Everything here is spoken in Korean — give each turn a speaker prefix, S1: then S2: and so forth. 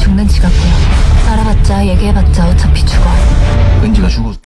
S1: 죽는 지 같고요. 알아봤자 얘기해봤자 어차피 죽어.
S2: 은지가 죽었